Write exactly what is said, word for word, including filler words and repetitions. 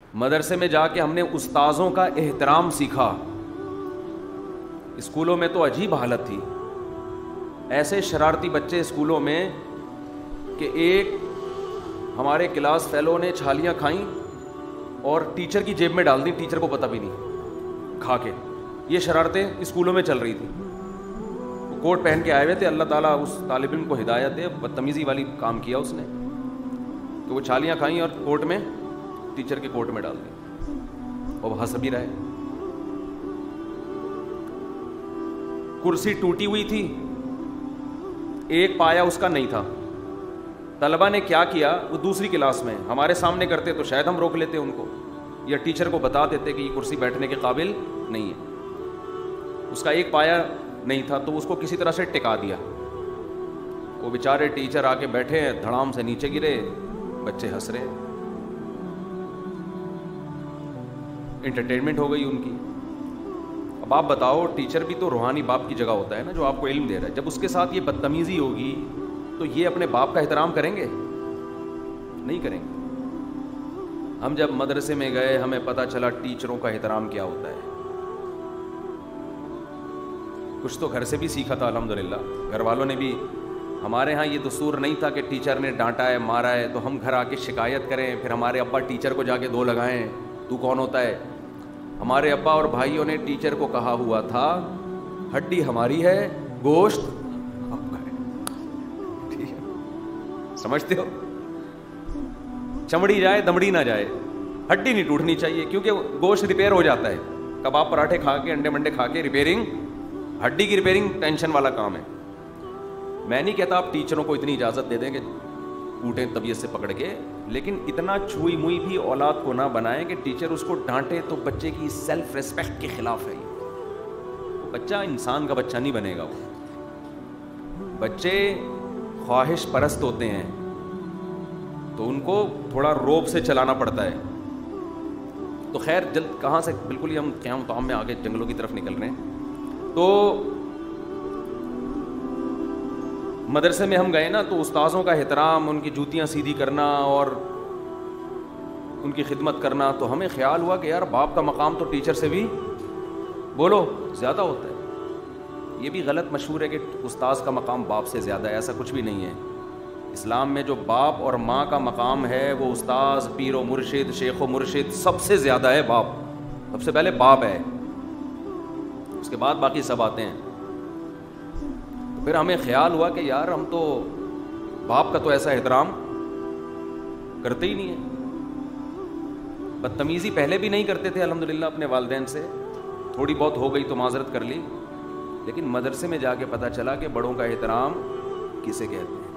مدرسے میں جا کے ہم نے استاذوں کا احترام سیکھا. اسکولوں میں تو عجیب حالت تھی, ایسے شرارتی بچے اسکولوں میں کہ ایک ہمارے کلاس فیلو نے چھالیاں کھائیں اور ٹیچر کی جیب میں ڈال دیں, ٹیچر کو پتہ بھی نہیں, کھا کے. یہ شرارتیں اسکولوں میں چل رہی تھیں. وہ کوٹ پہن کے آئے ہوئے تھے, اللہ تعالیٰ اس طالب علم کو ہدایت دے, بدتمیزی والی کام کیا اس نے کہ وہ چھالیاں کھائیں اور کوٹ میں ٹیچر کے کوٹ میں ڈال دیں, اور وہ ہنس بھی رہے. کرسی ٹوٹی ہوئی تھی, ایک پایا اس کا نہیں تھا. طلبہ نے کیا کیا, وہ دوسری کلاس میں ہمارے سامنے کرتے تو شاید ہم روک لیتے ان کو, یا ٹیچر کو بتا دیتے کہ یہ کرسی بیٹھنے کے قابل نہیں ہے. اس کا ایک پایا نہیں تھا تو اس کو کسی طرح سے ٹکا دیا. وہ بیچارے ٹیچر آ کے بیٹھے ہیں, دھڑام سے نیچے گرے, بچے ہنس رہے. انٹرٹینمنٹ ہو گئی ان کی. اب آپ بتاؤ, ٹیچر بھی تو روحانی باپ کی جگہ ہوتا ہے نا, جو آپ کو علم دے رہا ہے. جب اس کے ساتھ یہ بدتمیزی ہوگی تو یہ اپنے باپ کا احترام کریں گے؟ نہیں کریں گے. ہم جب مدرسے میں گئے ہمیں پتہ چلا ٹیچروں کا احترام کیا ہوتا ہے. کچھ تو گھر سے بھی سیکھا تھا الحمدللہ. گھر والوں نے بھی, ہمارے ہاں یہ دستور نہیں تھا کہ ٹیچر نے ڈانٹا ہے, مارا ہے تو ہم گھر آ کے شکایت کریں, پھر ہمارے ابا ٹیچر کو جا کے دو لگائیں, تو کون ہوتا ہے. ہمارے ابا اور بھائیوں نے ٹیچر کو کہا ہوا تھا, ہڈی ہماری ہے, گوشت آپ کا ہے. سمجھتے ہو, چمڑی جائے دمڑی نہ جائے, ہڈی نہیں ٹوٹنی چاہیے, کیونکہ گوشت ریپیئر ہو جاتا ہے. کباب پراٹھے کھا کے, انڈے منڈے کھا کے ریپیئرنگ, ہڈی کی ریپیئرنگ ٹینشن والا کام ہے. میں نہیں کہتا آپ ٹیچروں کو اتنی اجازت دے دیں کہ کوٹیں طبیعت سے پکڑ کے, لیکن اتنا چھوئی موئی بھی اولاد کو نہ بنائیں کہ ٹیچر اس کو ڈانٹے تو بچے کی سیلف ریسپیکٹ کے خلاف ہے. بچہ انسان کا بچہ نہیں بنے گا. وہ بچے خواہش پرست ہوتے ہیں تو ان کو تھوڑا روب سے چلانا پڑتا ہے. تو خیر جلد کہاں سے, بالکل ہی ہم قیام طعام میں آگے جنگلوں کی طرف نکل رہے ہیں. تو مدرسے میں ہم گئے نا, تو استاذوں کا احترام, ان کی جوتیاں سیدھی کرنا اور ان کی خدمت کرنا, تو ہمیں خیال ہوا کہ یار باپ کا مقام تو ٹیچر سے بھی بولو زیادہ ہوتا ہے. یہ بھی غلط مشہور ہے کہ استاذ کا مقام باپ سے زیادہ ہے, ایسا کچھ بھی نہیں ہے. اسلام میں جو باپ اور ماں کا مقام ہے وہ استاذ, پیر و مرشد, شیخ و مرشد سب سے زیادہ ہے. باپ سب سے پہلے باپ ہے, اس کے بعد باقی سب آتے ہیں. تو پھر ہمیں خیال ہوا کہ یار ہم تو باپ کا تو ایسا احترام کرتے ہی نہیں ہیں. بدتمیزی پہلے بھی نہیں کرتے تھے الحمدللہ اپنے والدین سے, تھوڑی بہت ہو گئی تو معذرت کر لی, لیکن مدرسے میں جا کے پتہ چلا کہ بڑوں کا احترام کسے کہتے ہیں.